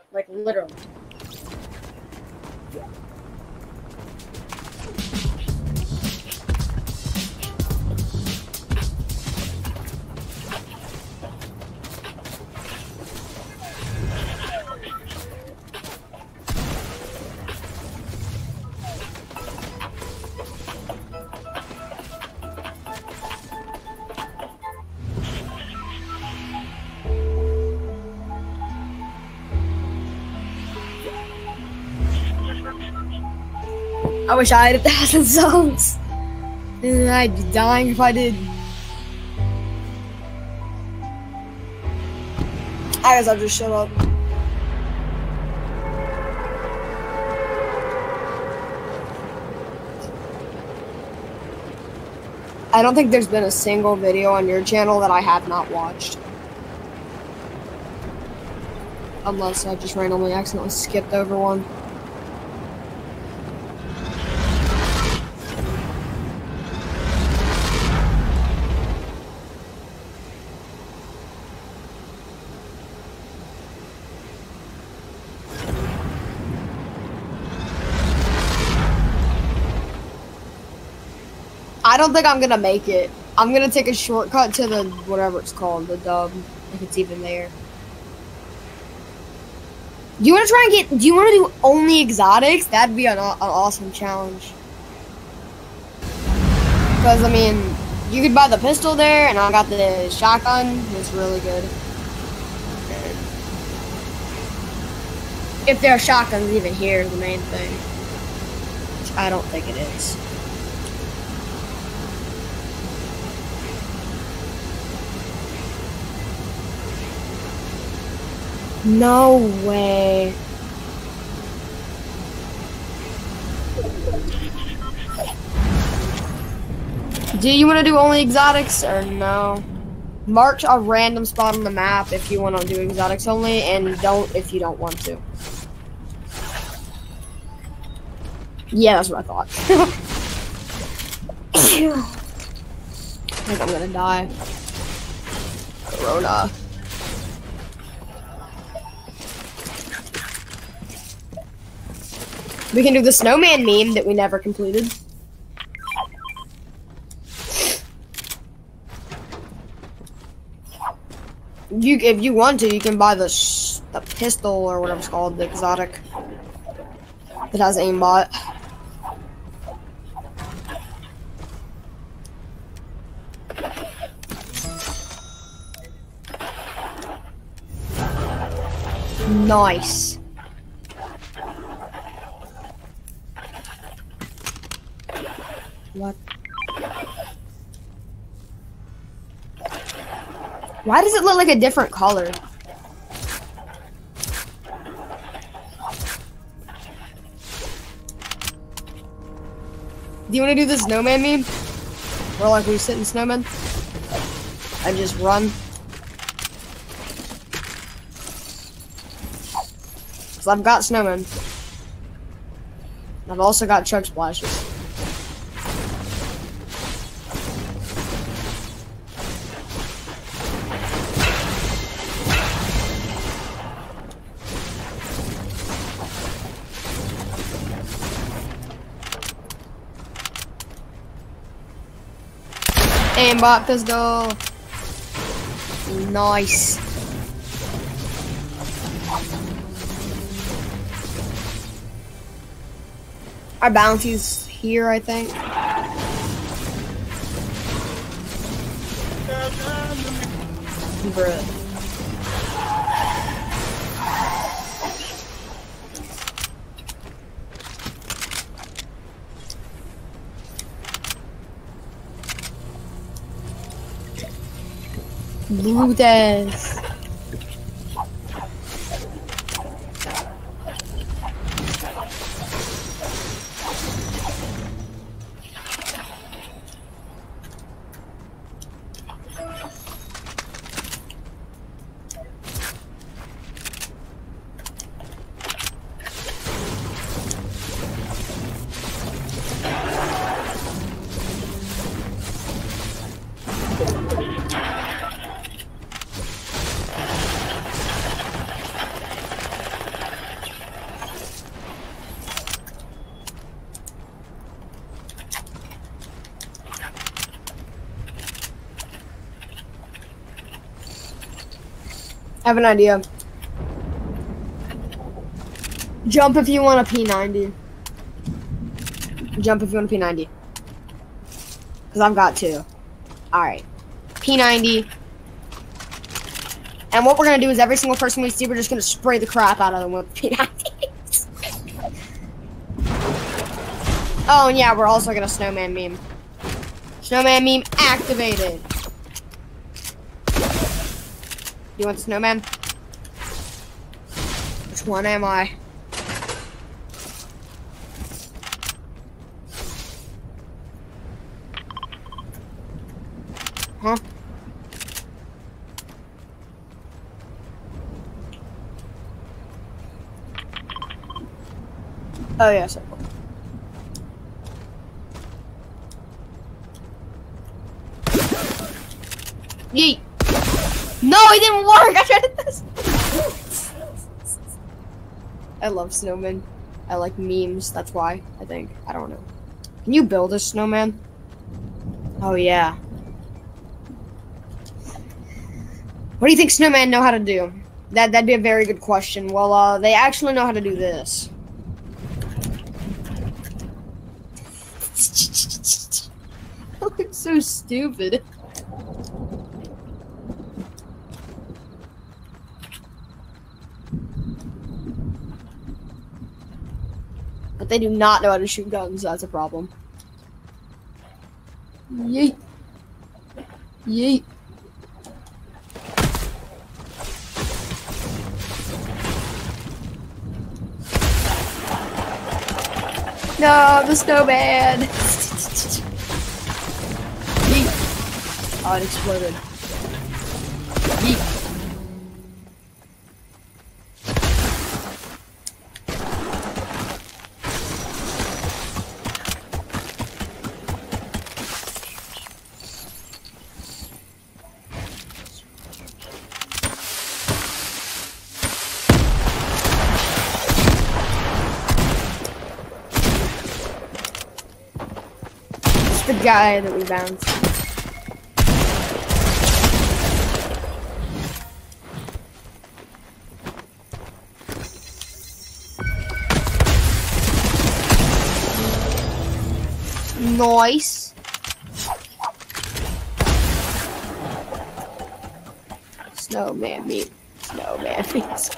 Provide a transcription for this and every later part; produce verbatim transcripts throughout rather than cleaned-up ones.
Like, literally. I wish I had a thousand songs. I'd be dying if I did. I guess I'll just shut up. I don't think there's been a single video on your channel that I have not watched. Unless I just randomly accidentally skipped over one. I don't think I'm gonna make it. I'm gonna take a shortcut to the whatever it's called, the dub, if it's even there. Do you want to try and get? Do you want to do only exotics? That'd be an, an awesome challenge. Because I mean, you could buy the pistol there, and I got the shotgun. It's really good. If there are shotguns even here, is the main thing. Which I don't think it is. No way. Do you want to do only exotics or no? Mark a random spot on the map if you want to do exotics only, and don't if you don't want to. Yeah, that's what I thought. I think I'm gonna die. Corona. We can do the snowman meme that we never completed. You, if you want to, you can buy the sh the pistol or whatever it's called, the exotic that has aimbot. Nice. What? Why does it look like a different color? Do you want to do the snowman meme? Where like we sit in snowman and just run? Cause I've got snowman. I've also got chug splashes. Aimbot pistol. Nice. Our bounty's here, I think. Bruh. Brutes. I have an idea. Jump if you want a P ninety. Jump if you want a P ninety. Because I've got two. Alright. P ninety. And what we're going to do is every single person we see, we're just going to spray the crap out of them with P nineties. Oh, and yeah, we're also going to snowman meme. Snowman meme activated. You want snowman? Which one am I? Huh? Oh, yes. Yeah, yeet. No, it didn't work. I tried this. I love snowmen. I like memes. That's why, I think. I don't know. Can you build a snowman? Oh, yeah. What do you think snowmen know how to do? That, that'd be a very good question. Well, uh, they actually know how to do this. That looks so stupid. But they do not know how to shoot guns. That's a problem. Yeet. Yeet. No, the snowman. Yeet. Oh, it exploded. Yeet. The guy that we bounced. Nice. Snowman meat. Snowman meat.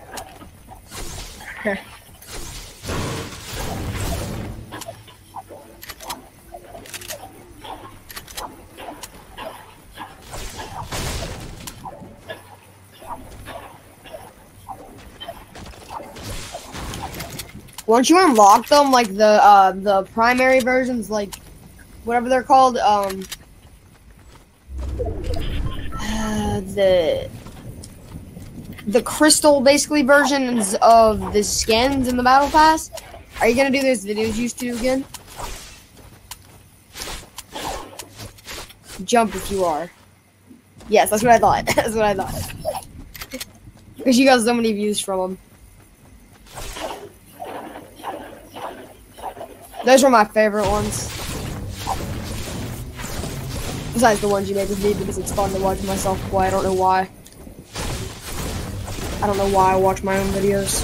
Once you unlock them, like the uh, the primary versions, like whatever they're called, um, uh, the the crystal basically versions of the skins in the battle pass. Are you gonna do those videos you used to do again? Jump if you are. Yes, that's what I thought. That's what I thought. Because you got so many views from them. Those were my favorite ones. Besides the ones you made with me, because it's fun to watch myself play. I don't know why. I don't know why I watch my own videos.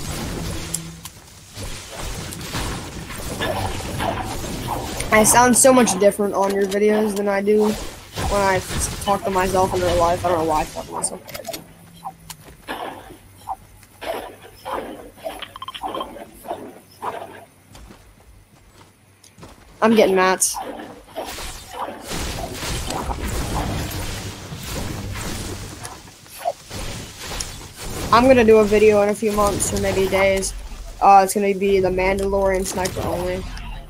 I sound so much different on your videos than I do when I talk to myself in real life. I don't know why I talk to myself. I'm getting mats. I'm gonna do a video in a few months or maybe days. Uh, it's gonna be the Mandalorian sniper only.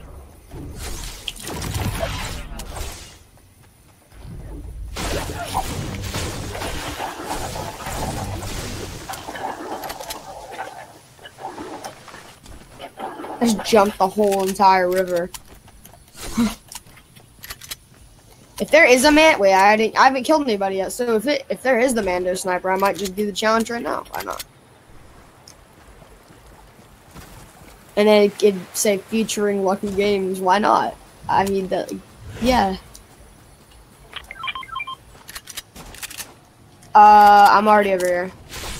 I just jumped the whole entire river. If there is a man, wait, I didn't, I haven't killed anybody yet. So if it, if there is the Mando sniper, I might just do the challenge right now. Why not? And then it could say featuring Lucky Games. Why not? I mean, the, yeah. Uh, I'm already over here.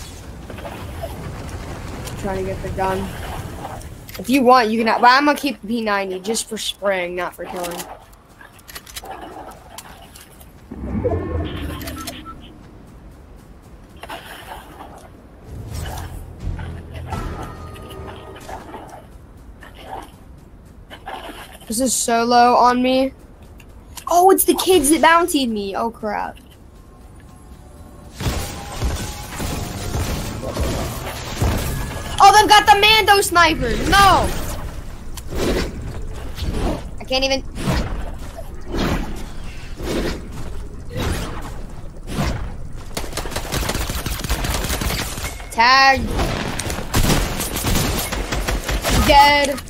Trying to get the gun. If you want, you can. But I'm gonna keep the P ninety just for spraying, not for killing. This is solo on me. Oh, it's the kids that bountied me. Oh crap. Oh, they've got the Mando sniper. No. I can't even. Tag. Dead.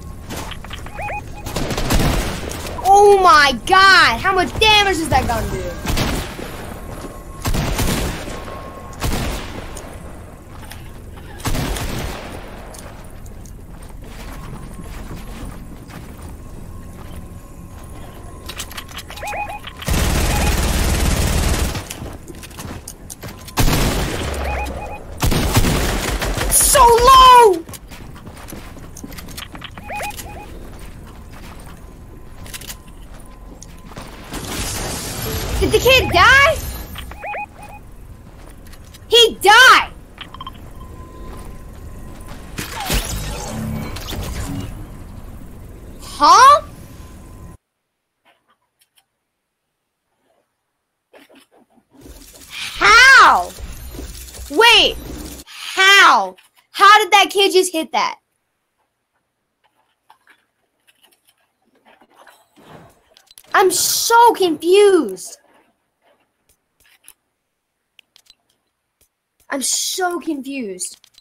Oh my god! How much damage does that gun do? So low! Did the kid die? He died! Huh? How? Wait, how? How did that kid just hit that? I'm so confused. I'm so confused.